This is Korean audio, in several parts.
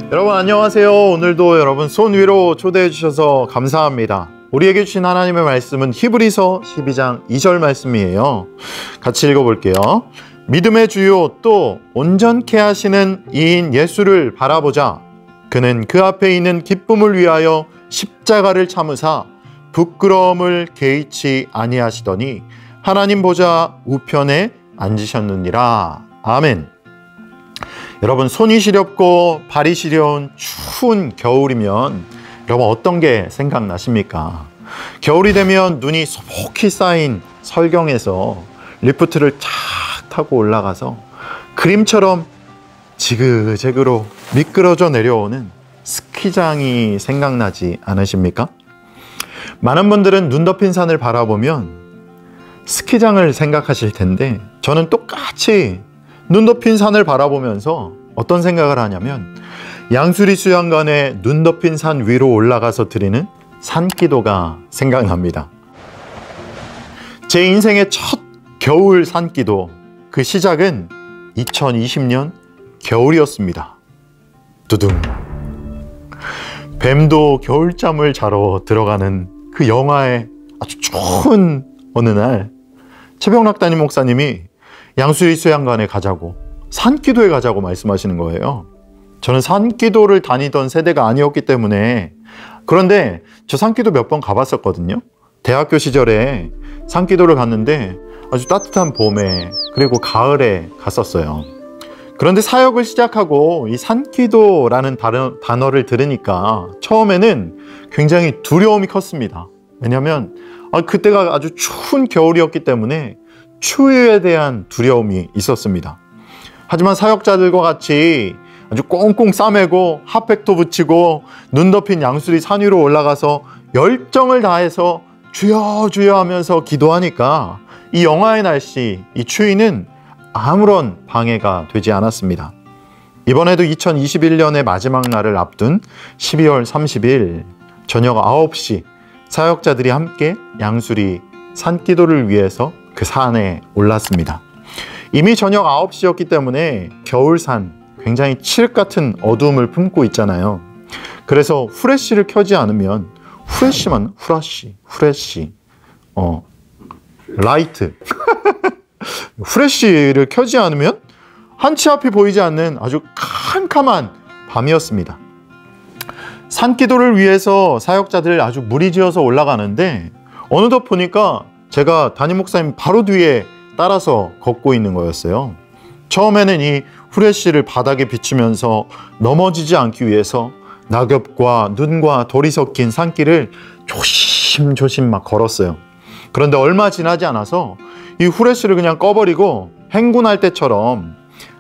여러분 안녕하세요. 오늘도 여러분 손 위로 초대해 주셔서 감사합니다. 우리에게 주신 하나님의 말씀은 히브리서 12장 2절 말씀이에요. 같이 읽어볼게요. 믿음의 주요 또 온전케 하시는 이인 예수를 바라보자. 그는 그 앞에 있는 기쁨을 위하여 십자가를 참으사 부끄러움을 개의치 아니하시더니 하나님 보좌 우편에 앉으셨느니라. 아멘. 여러분, 손이 시렵고 발이 시려운 추운 겨울이면 여러분 어떤 게 생각나십니까? 겨울이 되면 눈이 소복히 쌓인 설경에서 리프트를 쫙 타고 올라가서 그림처럼 지그재그로 미끄러져 내려오는 스키장이 생각나지 않으십니까? 많은 분들은 눈 덮인 산을 바라보면 스키장을 생각하실 텐데, 저는 똑같이 눈 덮인 산을 바라보면서 어떤 생각을 하냐면 양수리 수양관에 눈 덮인 산 위로 올라가서 드리는 산기도가 생각납니다. 제 인생의 첫 겨울 산기도, 그 시작은 2020년 겨울이었습니다. 두둥. 뱀도 겨울잠을 자러 들어가는 그 영화의 아주 추운 어느 날, 최병락 담임 목사님이 양수리 수양관에 가자고, 산기도에 가자고 말씀하시는 거예요. 저는 산기도를 다니던 세대가 아니었기 때문에. 그런데 저 산기도 몇 번 가봤었거든요. 대학교 시절에 산기도를 갔는데 아주 따뜻한 봄에 그리고 가을에 갔었어요. 그런데 사역을 시작하고 이 산기도라는 단어를 들으니까 처음에는 굉장히 두려움이 컸습니다. 왜냐하면 그때가 아주 추운 겨울이었기 때문에 추위에 대한 두려움이 있었습니다. 하지만 사역자들과 같이 아주 꽁꽁 싸매고 핫팩도 붙이고 눈 덮인 양수리 산 위로 올라가서 열정을 다해서 주여 주여 하면서 기도하니까 이 영하의 날씨, 이 추위는 아무런 방해가 되지 않았습니다. 이번에도 2021년의 마지막 날을 앞둔 12월 30일 저녁 9시 사역자들이 함께 양수리 산기도를 위해서 그 산에 올랐습니다. 이미 저녁 9시였기 때문에 겨울산, 굉장히 칠흑 같은 어두움을 품고 있잖아요. 그래서 후레쉬를 켜지 않으면, 라이트 후레쉬를 켜지 않으면 한치 앞이 보이지 않는 아주 캄캄한 밤이었습니다. 산기도를 위해서 사역자들 아주 무리지어서 올라가는데 어느덧 보니까 제가 담임 목사님 바로 뒤에 따라서 걷고 있는 거였어요. 처음에는 이 후레쉬를 바닥에 비추면서 넘어지지 않기 위해서 낙엽과 눈과 돌이 섞인 산길을 조심조심 막 걸었어요. 그런데 얼마 지나지 않아서 이 후레쉬를 그냥 꺼버리고 행군할 때처럼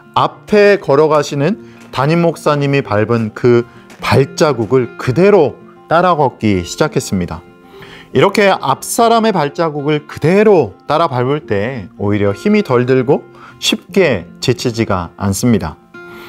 앞에 걸어가시는 담임 목사님이 밟은 그 발자국을 그대로 따라 걷기 시작했습니다. 이렇게 앞 사람의 발자국을 그대로 따라 밟을 때 오히려 힘이 덜 들고 쉽게 지치지가 않습니다.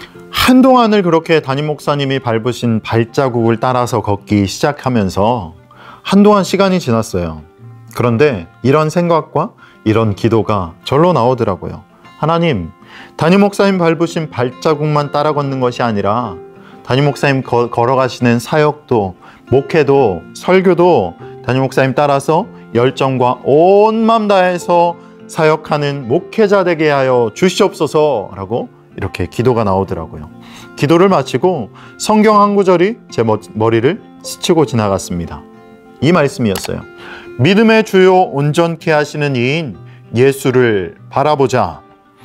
한동안을 그렇게 담임 목사님이 밟으신 발자국을 따라서 걷기 시작하면서 한동안 시간이 지났어요. 그런데 이런 생각과 이런 기도가 절로 나오더라고요. 하나님, 담임 목사님 밟으신 발자국만 따라 걷는 것이 아니라 담임 목사님 걸어가시는 사역도, 목회도, 설교도 담임 목사님 따라서 열정과 온 마음 다해서 사역하는 목회자 되게 하여 주시옵소서 라고 이렇게 기도가 나오더라고요. 기도를 마치고 성경 한 구절이 제 머리를 스치고 지나갔습니다. 이 말씀이었어요. 믿음의 주요 온전케 하시는 이인 예수를 바라보자.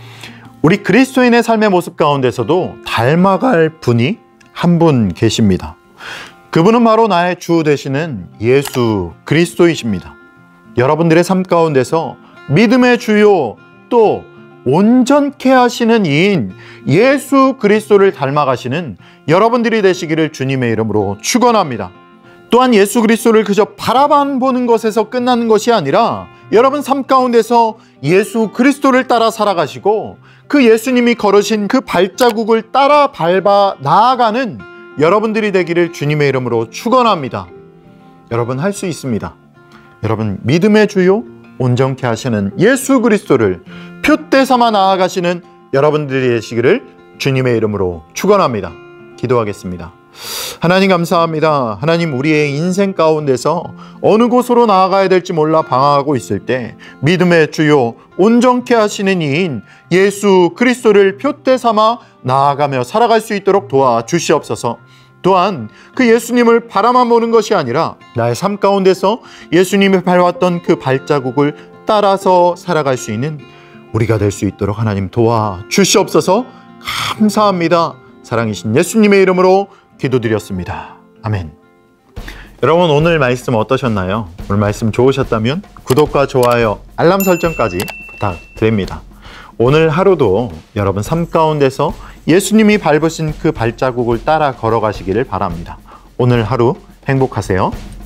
우리 그리스도인의 삶의 모습 가운데서도 닮아갈 분이 한 분 계십니다. 그분은 바로 나의 주 되시는 예수 그리스도이십니다. 여러분들의 삶 가운데서 믿음의 주요 또 온전케 하시는 이인 예수 그리스도를 닮아가시는 여러분들이 되시기를 주님의 이름으로 축원합니다. 또한 예수 그리스도를 그저 바라만 보는 것에서 끝나는 것이 아니라 여러분 삶 가운데서 예수 그리스도를 따라 살아가시고 그 예수님이 걸으신 그 발자국을 따라 밟아 나아가는 여러분들이 되기를 주님의 이름으로 축원합니다. 여러분 할 수 있습니다. 여러분 믿음의 주요 온전케 하시는 예수 그리스도를 표대 삼아 나아가시는 여러분들이 되시기를 주님의 이름으로 축원합니다. 기도하겠습니다. 하나님 감사합니다. 하나님, 우리의 인생 가운데서 어느 곳으로 나아가야 될지 몰라 방황하고 있을 때 믿음의 주요 온전케 하시는 이인 예수 그리스도를 표대 삼아 나아가며 살아갈 수 있도록 도와주시옵소서. 또한 그 예수님을 바라만 보는 것이 아니라 나의 삶 가운데서 예수님이 밟았던 그 발자국을 따라서 살아갈 수 있는 우리가 될 수 있도록 하나님 도와주시옵소서. 감사합니다. 사랑이신 예수님의 이름으로 기도드렸습니다. 아멘. 여러분, 오늘 말씀 어떠셨나요? 오늘 말씀 좋으셨다면 구독과 좋아요, 알람 설정까지 부탁드립니다. 오늘 하루도 여러분 삶 가운데서 예수님이 밟으신 그 발자국을 따라 걸어가시기를 바랍니다. 오늘 하루 행복하세요.